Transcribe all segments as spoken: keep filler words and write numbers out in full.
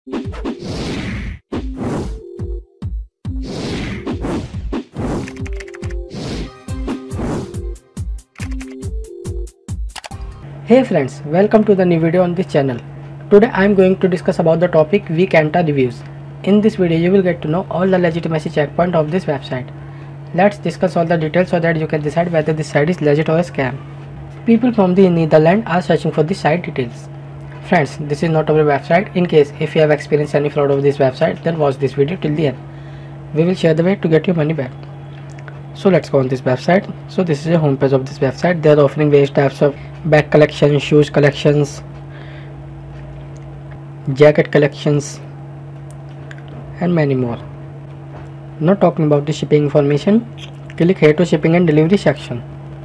Hey friends, welcome to the new video on this channel. Today I am going to discuss about the topic Weak Anta reviews. In this video you will get to know all the legitimacy checkpoint of this website. Let's discuss all the details so that you can decide whether this site is legit or a scam. People from the Netherlands are searching for the site details. Friends, this is not our website. In case if you have experienced any fraud of this website, then watch this video till the end. We will share the way to get your money back. So let's go on this website. So this is a homepage of this website. They are offering various types of bag collections, shoes collections, jacket collections, and many more. Now talking about the shipping information, click here to shipping and delivery section.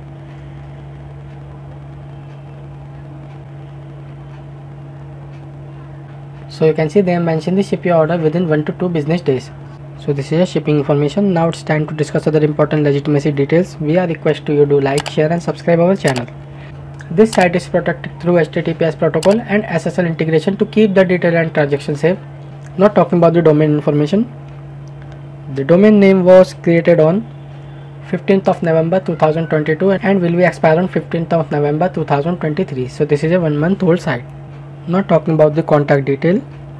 So you can see they have mentioned the ship your order within one to two business days. So this is a shipping information. Now it's time to discuss other important legitimacy details. We are request to you to like, share and subscribe our channel. This site is protected through H T T P S protocol and S S L integration to keep the data and transaction safe. Not talking about the domain information. The domain name was created on fifteenth of November two thousand twenty-two and will be expired on fifteenth of November two thousand twenty-three. So this is a one month old site. Not talking about the contact detail.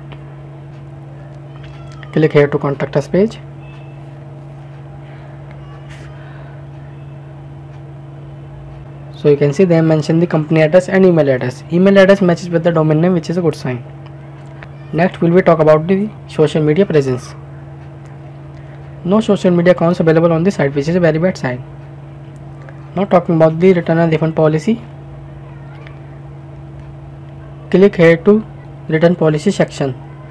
Click here to contact us page. So you can see they mention the company address and email address. Email address matches with the domain name, which is a good sign. Next we will talk about the social media presence. No social media accounts available on the site, which is a very bad sign. Now talking about the return and refund policy. Click here to return policy section.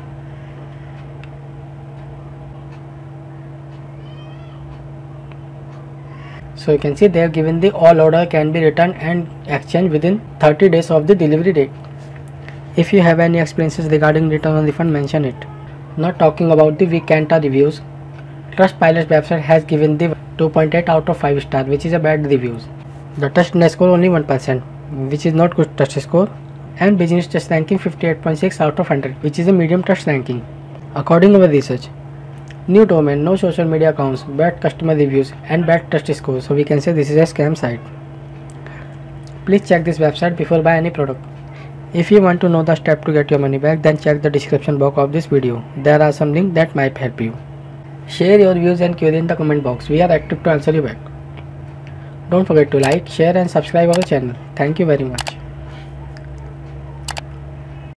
So you can see they have given the all order can be returned and exchanged within thirty days of the delivery date. If you have any experiences regarding return or refund, mention it. Not talking about the Weak Anta reviews. Trustpilot website has given the two point eight out of five star, which is a bad reviews. The trust score only one percent, which is not good trust score, and business trust ranking fifty-eight point six out of one hundred, which is a medium trust ranking. According to our research, new domain, no social media accounts, bad customer reviews and bad trust score. So we can say this is a scam site. Please check this website before buy any product. If you want to know the step to get your money back, then check the description box of this video. There are some links that might help you. Share your views and query in the comment box. We are active to answer you back. Don't forget to like, share and subscribe our channel. Thank you very much.